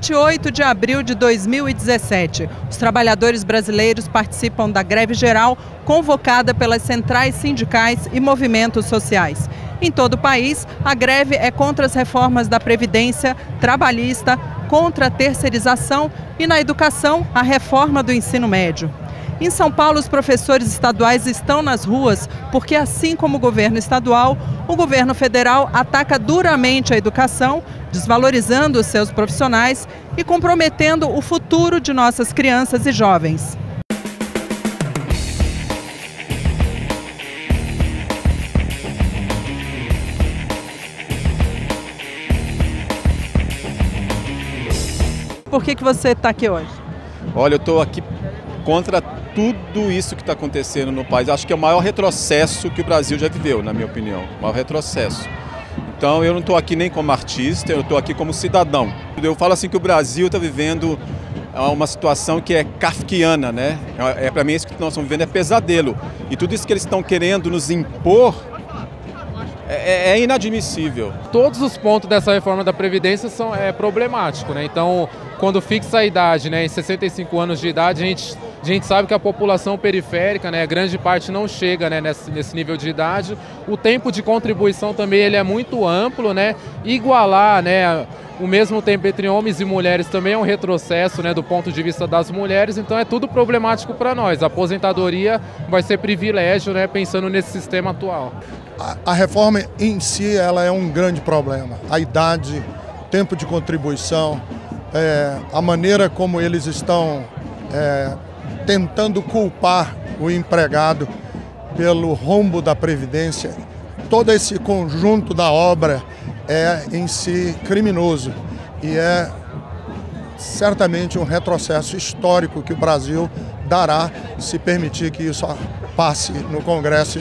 28 de abril de 2017, os trabalhadores brasileiros participam da greve geral convocada pelas centrais sindicais e movimentos sociais. Em todo o país, a greve é contra as reformas da Previdência, trabalhista, contra a terceirização e, na educação, a reforma do ensino médio. Em São Paulo, os professores estaduais estão nas ruas porque, assim como o governo estadual, o governo federal ataca duramente a educação, desvalorizando os seus profissionais e comprometendo o futuro de nossas crianças e jovens. Por que você está aqui hoje? Olha, eu estou aqui contra tudo isso que está acontecendo no país. Acho que é o maior retrocesso que o Brasil já viveu, na minha opinião. O maior retrocesso. Então eu não estou aqui nem como artista, eu estou aqui como cidadão. Eu falo assim que o Brasil está vivendo uma situação que é kafkiana, né? Para mim isso que nós estamos vivendo é pesadelo. E tudo isso que eles estão querendo nos impor é inadmissível. Todos os pontos dessa reforma da Previdência são problemáticos, né? Então, quando fixa a idade, né, em 65 anos de idade, a gente sabe que a população periférica, né, grande parte não chega, né, nesse nível de idade. O tempo de contribuição também ele é muito amplo, né? Igualar, né, o mesmo tempo entre homens e mulheres também é um retrocesso, né, do ponto de vista das mulheres, então é tudo problemático para nós. A aposentadoria vai ser privilégio, né, pensando nesse sistema atual. A reforma em si ela é um grande problema. A idade, tempo de contribuição, a maneira como eles estão tentando culpar o empregado pelo rombo da Previdência. Todo esse conjunto da obra é em si criminoso e é certamente um retrocesso histórico que o Brasil dará se permitir que isso passe no Congresso,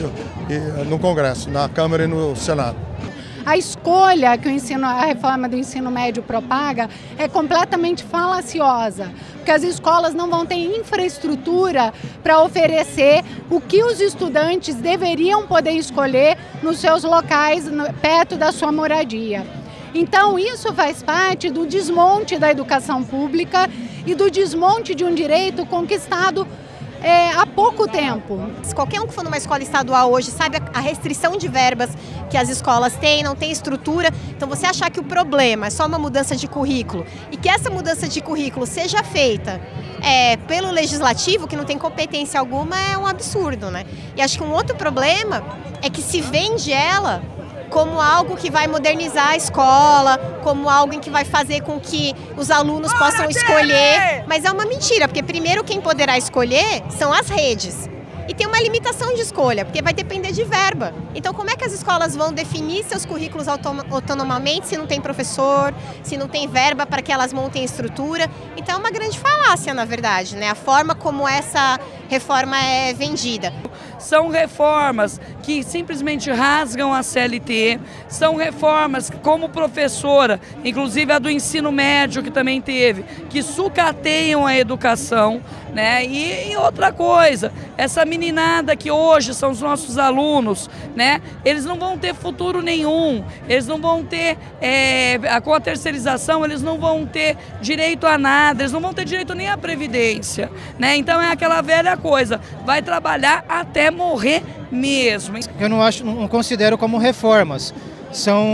na Câmara e no Senado. A escolha que a reforma do ensino médio propaga é completamente falaciosa, porque as escolas não vão ter infraestrutura para oferecer o que os estudantes deveriam poder escolher nos seus locais, perto da sua moradia. Então isso faz parte do desmonte da educação pública e do desmonte de um direito conquistado há pouco tempo. Qualquer um que for numa escola estadual hoje sabe a restrição de verbas que as escolas têm, não tem estrutura. Então você achar que o problema é só uma mudança de currículo e que essa mudança de currículo seja feita pelo legislativo, que não tem competência alguma, é um absurdo, né? E acho que um outro problema é que se vende ela como algo que vai modernizar a escola, como algo que vai fazer com que os alunos possam escolher. Mas é uma mentira, porque primeiro quem poderá escolher são as redes. E tem uma limitação de escolha, porque vai depender de verba. Então como é que as escolas vão definir seus currículos autonomamente se não tem professor, se não tem verba para que elas montem estrutura? Então é uma grande falácia, na verdade, né? A forma como essa reforma é vendida. São reformas que simplesmente rasgam a CLT, são reformas como professora, inclusive a do ensino médio que também teve, que sucateiam a educação, né? E outra coisa, essa meninada que hoje são os nossos alunos, né? Eles não vão ter futuro nenhum, eles não vão ter, com a terceirização, eles não vão ter direito a nada, eles não vão ter direito nem à Previdência, né? Então é aquela velha coisa, vai trabalhar até morrer mesmo. Eu não considero como reformas, são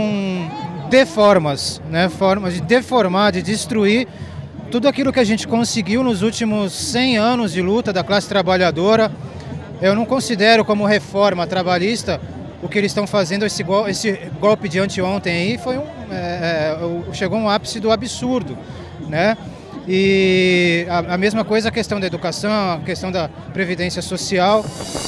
deformas, né? Formas de deformar, de destruir tudo aquilo que a gente conseguiu nos últimos 100 anos de luta da classe trabalhadora. Eu não considero como reforma trabalhista o que eles estão fazendo, esse golpe de anteontem aí chegou a um ápice do absurdo, né? E a mesma coisa a questão da educação, a questão da previdência social.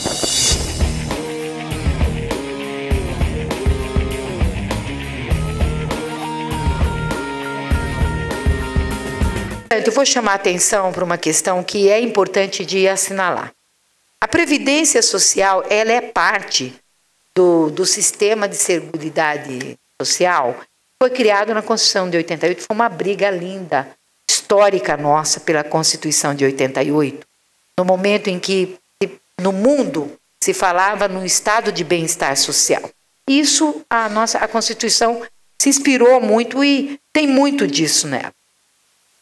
Eu vou chamar a atenção para uma questão que é importante de assinalar. A Previdência Social, ela é parte do sistema de seguridade social. Foi criado na Constituição de 88, foi uma briga linda, histórica nossa pela Constituição de 88, no momento em que no mundo se falava no estado de bem-estar social. Isso, a Constituição se inspirou muito e tem muito disso nela.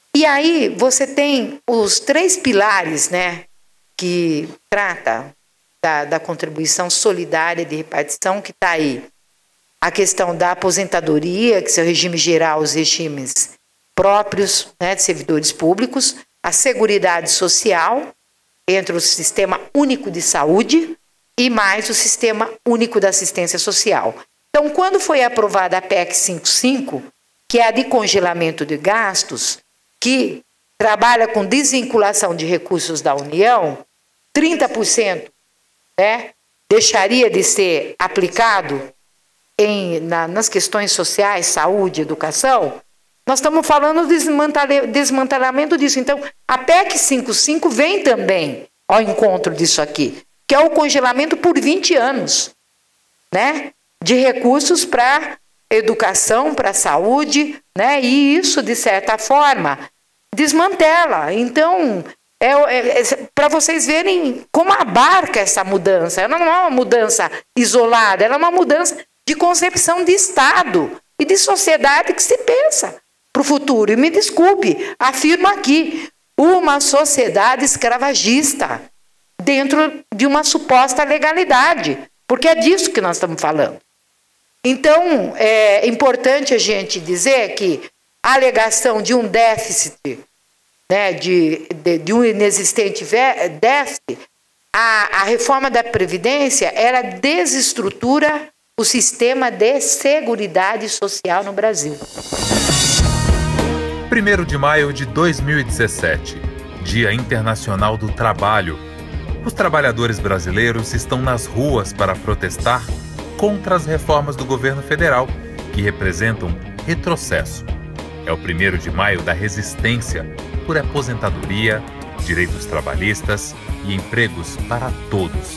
E aí você tem os 3 pilares, né, que trata da contribuição solidária de repartição, que está aí. A questão da aposentadoria, que são o regime geral, os regimes próprios, né, de servidores públicos, a Seguridade Social, entre o Sistema Único de Saúde e mais o Sistema Único da Assistência Social. Então, quando foi aprovada a PEC 55, que é a de congelamento de gastos, que trabalha com desvinculação de recursos da União, 30%, né, deixaria de ser aplicado nas questões sociais, saúde, educação. Nós estamos falando do desmantelamento disso. Então, a PEC 55 vem também ao encontro disso aqui, que é o congelamento por 20 anos, né, de recursos para educação, para saúde, né, e isso, de certa forma, desmantela. Então, para vocês verem como abarca essa mudança. Ela não é uma mudança isolada, ela é uma mudança de concepção de Estado e de sociedade que se pensa para o futuro. E me desculpe, afirmo aqui, uma sociedade escravagista dentro de uma suposta legalidade, porque é disso que nós estamos falando. Então, é importante a gente dizer que a alegação de um déficit, né, de um inexistente déficit, a reforma da Previdência, ela desestrutura o sistema de seguridade social no Brasil. 1º de maio de 2017, Dia Internacional do Trabalho. Os trabalhadores brasileiros estão nas ruas para protestar contra as reformas do governo federal, que representam retrocesso. É o 1º de maio da resistência por aposentadoria, direitos trabalhistas e empregos para todos.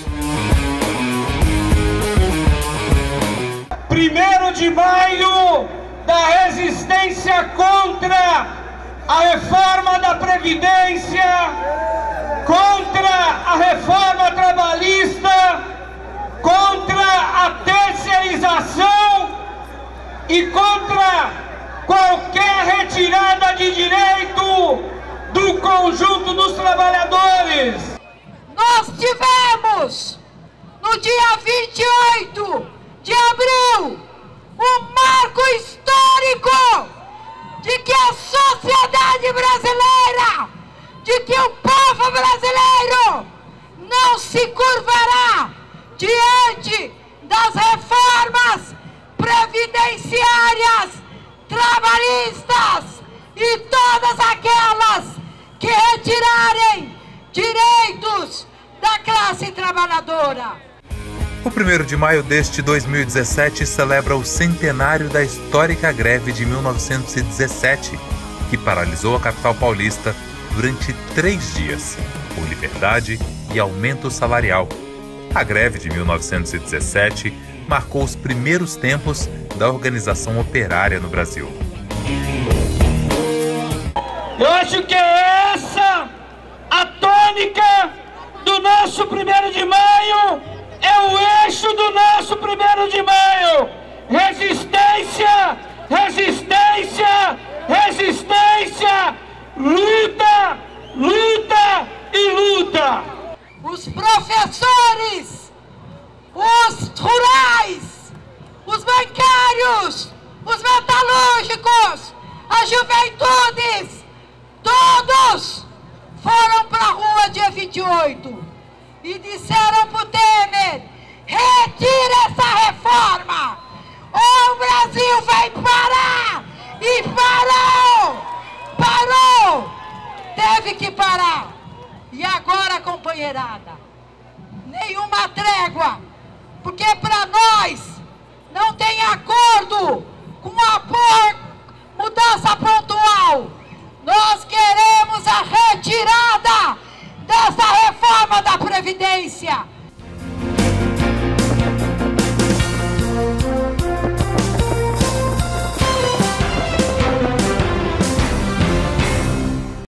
1º de maio da resistência contra a reforma da Previdência, contra a reforma trabalhista, contra a terceirização e contra qualquer retirada de direito do conjunto dos trabalhadores. Nós tivemos, no dia 28 de abril, um marco histórico de que a sociedade brasileira, de que o povo brasileiro não se curvará diante das reformas previdenciárias, trabalhistas e todas aquelas que retirarem direitos da classe trabalhadora. O 1º de maio deste 2017 celebra o centenário da histórica greve de 1917, que paralisou a capital paulista durante 3 dias, por liberdade e aumento salarial. A greve de 1917 marcou os primeiros tempos da organização operária no Brasil. Eu acho que é essa a tônica do nosso 1º de maio, é o eixo do nosso 1º de maio. Resistência, resistência, resistência, luta, luta e luta. Os professores, os rurais, os bancários, os metalúrgicos, as juventudes, todos foram para a rua dia 28 e disseram para o Temer: retira essa reforma, ou o Brasil vai parar. E parou! Parou! Teve que parar. E agora, companheirada, nenhuma trégua, porque para nós não tem acordo com a mudança pontual. Nós queremos a retirada dessa reforma da Previdência.